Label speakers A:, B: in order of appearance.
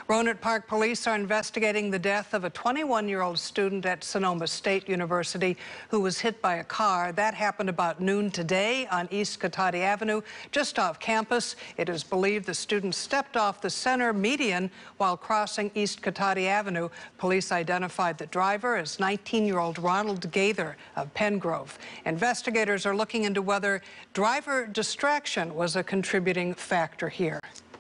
A: Rohnert Park police are investigating the death of a 21-year-old student at Sonoma State University who was hit by a car. That happened about noon today on East Cotati Avenue, just off campus. It is believed the student stepped off the center median while crossing East Cotati Avenue. Police identified the driver as 19-year-old Ronald Gaither of Pengrove. Investigators are looking into whether driver distraction was a contributing factor here.